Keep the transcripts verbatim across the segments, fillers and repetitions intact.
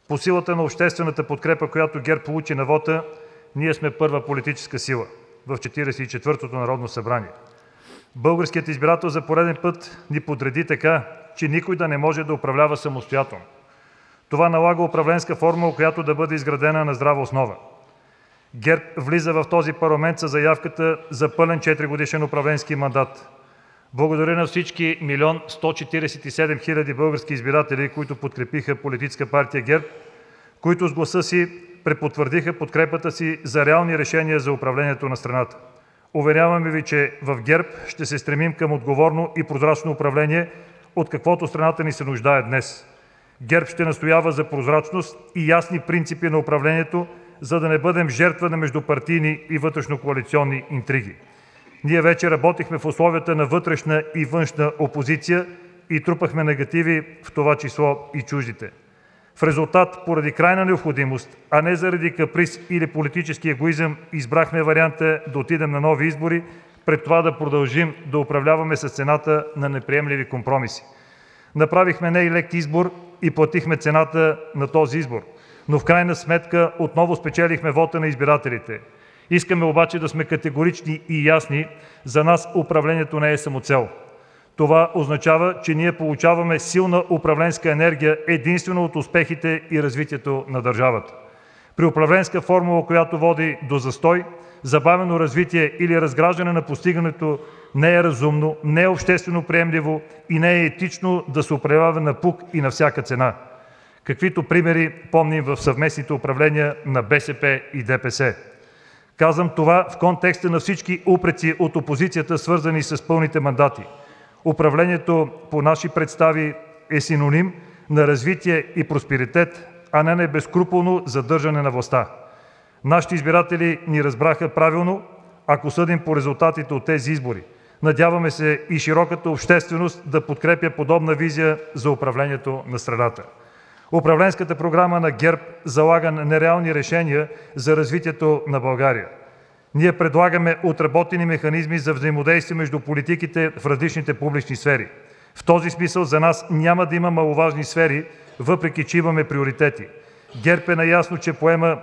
По силата на обществената подкрепа, която ГЕРБ получи на вота, ние сме първа политическа сила в Четиридесет и четвъртото Народно събрание. Българският избирател за пореден път ни подреди така, че никой да не може да управлява самостоятелно. Това налага управленска формула, която да бъде изградена на здрава основа. ГЕРБ влиза в този парламент със заявката за пълен четиригодишен управленски мандат. Благодаря на всички милион сто четиридесет и седем хиляди български избиратели, които подкрепиха Политическа партия ГЕРБ, които с гласа си препотвърдиха подкрепата си за реални решения за управлението на страната. Уверяваме ви, че в ГЕРБ ще се стремим към отговорно и прозрачно управление, от каквото страната ни се нуждае днес. ГЕРБ ще настоява за прозрачност и ясни принципи на управлението, за да не бъдем жертва на междупартийни и вътрешнокоалиционни интриги. Ние вече работихме в условията на вътрешна и външна опозиция и трупахме негативи, в това число и чуждите. В резултат, поради крайна необходимост, а не заради каприз или политически егоизъм, избрахме варианта да отидем на нови избори, пред това да продължим да управляваме с цената на неприемливи компромиси. Направихме не и лек избор и платихме цената на този избор, но в крайна сметка отново спечелихме вота на избирателите. Искаме обаче да сме категорични и ясни, за нас управлението не е самоцел. Това означава, че ние получаваме силна управленска енергия единствено от успехите и развитието на държавата. При управленска формула, която води до застой, забавено развитие или разграждане на постигането, не е разумно, не е обществено приемливо и не е етично да се управлява напук и на всяка цена. Каквито примери помним в съвместните управления на БСП и ДПС. Казвам това в контекста на всички упреци от опозицията, свързани с пълните мандати. Управлението по наши представи е синоним на развитие и просперитет, а не на безскрупулно задържане на властта. Нашите избиратели ни разбраха правилно, ако съдим по резултатите от тези избори. Надяваме се и широката общественост да подкрепя подобна визия за управлението на страната. Управленската програма на ГЕРБ залага нереални решения за развитието на България. Ние предлагаме отработени механизми за взаимодействие между политиките в различните публични сфери. В този смисъл за нас няма да има маловажни сфери, въпреки че имаме приоритети. ГЕРБ е наясно, че поема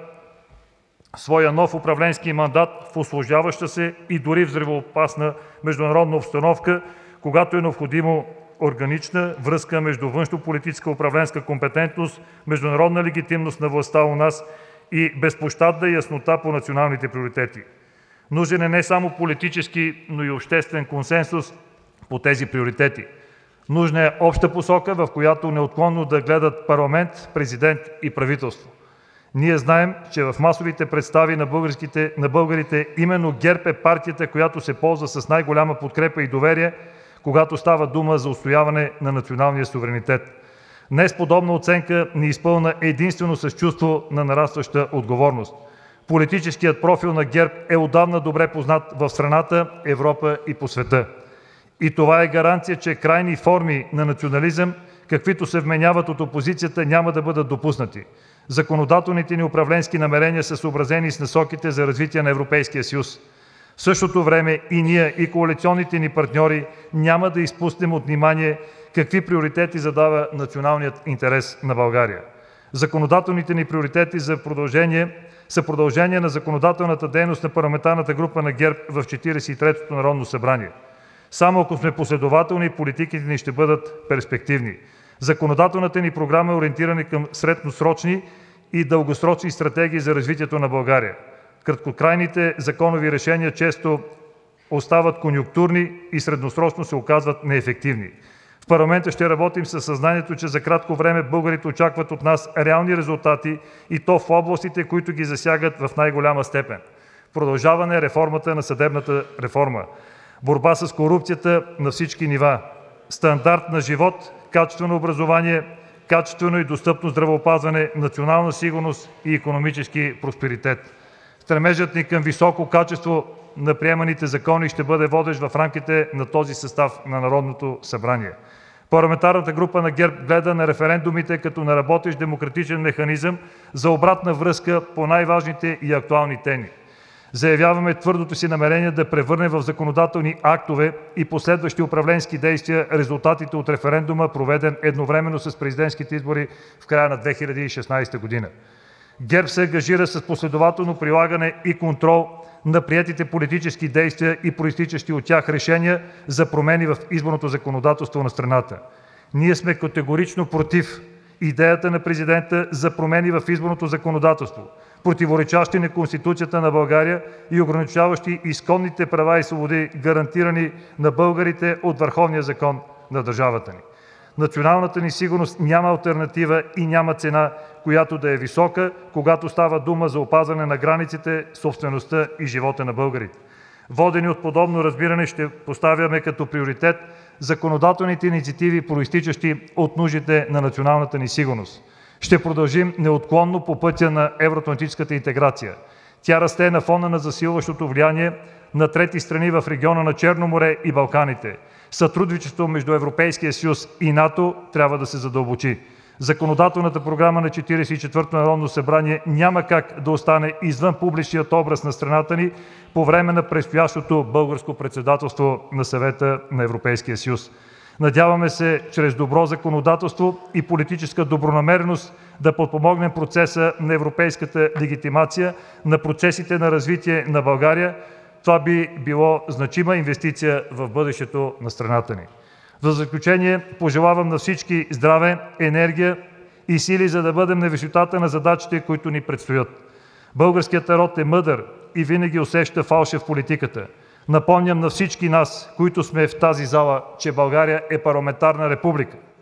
своя нов управленски мандат в усложняваща се и дори взривоопасна международна обстановка, когато е необходимо органична връзка между външнополитическа управленска компетентност, международна легитимност на властта у нас и безпощадна яснота по националните приоритети. Нужен е не само политически, но и обществен консенсус по тези приоритети. Нужна е обща посока, в която неотклонно да гледат парламент, президент и правителство. Ние знаем, че в масовите представи на, българските, на българите именно ГЕРБ е партията, която се ползва с най-голяма подкрепа и доверие, когато става дума за отстояване на националния суверенитет. Днес подобна оценка ни изпълна единствено с чувство на нарастваща отговорност. Политическият профил на ГЕРБ е отдавна добре познат в страната, Европа и по света. И това е гаранция, че крайни форми на национализъм, каквито се вменяват от опозицията, няма да бъдат допуснати. Законодателните ни управленски намерения са съобразени с насоките за развитие на Европейския съюз. В същото време и ние, и коалиционните ни партньори няма да изпуснем от внимание какви приоритети задава националният интерес на България. Законодателните ни приоритети за продължение са продължение на законодателната дейност на парламентарната група на ГЕРБ в Четиридесет и третото Народно събрание. Само ако сме последователни, политиките ни ще бъдат перспективни. Законодателната ни програма е ориентирана към средносрочни и дългосрочни стратегии за развитието на България. Краткотрайните законови решения често остават конюнктурни и средносрочно се оказват неефективни. В парламента ще работим със съзнанието, че за кратко време българите очакват от нас реални резултати и то в областите, които ги засягат в най-голяма степен. Продължаване реформата на съдебната реформа, борба с корупцията на всички нива, стандарт на живот, качествено образование, качествено и достъпно здравеопазване, национална сигурност и икономически просперитет. Стремежът ни към високо качество на приеманите закони ще бъде водещ в рамките на този състав на Народното събрание. Парламентарната група на ГЕРБ гледа на референдумите като на работещ демократичен механизъм за обратна връзка по най-важните и актуални теми. Заявяваме твърдото си намерение да превърнем в законодателни актове и последващи управленски действия резултатите от референдума, проведен едновременно с президентските избори в края на две хиляди и шестнадесета година. ГЕРБ се ангажира с последователно прилагане и контрол на приетите политически действия и произтичащи от тях решения за промени в изборното законодателство на страната. Ние сме категорично против идеята на президента за промени в изборното законодателство, противоречащи на Конституцията на България и ограничаващи изконните права и свободи, гарантирани на българите от върховния закон на държавата ни. Националната ни сигурност няма алтернатива и няма цена, която да е висока, когато става дума за опазване на границите, собствеността и живота на българите. Водени от подобно разбиране, ще поставяме като приоритет законодателните инициативи, произтичащи от нуждите на националната ни сигурност. Ще продължим неотклонно по пътя на евроатлантическата интеграция. Тя расте на фона на засилващото влияние на трети страни в региона на Черно море и Балканите. Сътрудничество между Европейския съюз и НАТО трябва да се задълбочи. Законодателната програма на Четиридесет и четвъртото Народно събрание няма как да остане извън публичният образ на страната ни по време на предстоящото българско председателство на Съвета на Европейския съюз. Надяваме се чрез добро законодателство и политическа добронамереност да подпомогнем процеса на европейската легитимация на процесите на развитие на България. Това би било значима инвестиция в бъдещето на страната ни. В заключение пожелавам на всички здраве, енергия и сили, за да бъдем на висотата на задачите, които ни предстоят. Българският народ е мъдър и винаги усеща фалша в политиката. Напомням на всички нас, които сме в тази зала, че България е парламентарна република.